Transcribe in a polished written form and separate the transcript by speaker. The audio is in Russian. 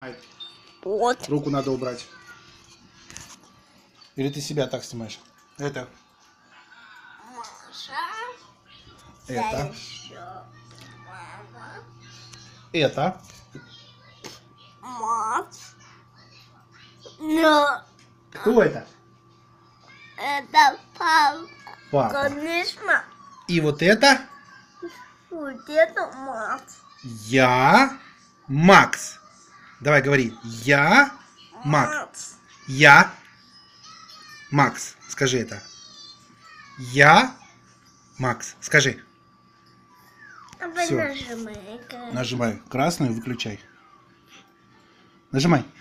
Speaker 1: Вот.
Speaker 2: Руку надо убрать. Или ты себя так снимаешь? Это.
Speaker 1: Маша.
Speaker 2: Это.
Speaker 1: Еще. Мама.
Speaker 2: Это.
Speaker 1: Мать. Но.
Speaker 2: Кто это?
Speaker 1: Это папа.
Speaker 2: Папа.
Speaker 1: Конечно.
Speaker 2: И вот это
Speaker 1: Вот это мать.
Speaker 2: я Макс. Давай говори. Я Макс.
Speaker 1: Мать.
Speaker 2: Я Макс. Скажи это. Я Макс. Скажи.
Speaker 1: Давай
Speaker 2: Всё.
Speaker 1: нажимай.
Speaker 2: Нажимай красную, выключай. Нажимай.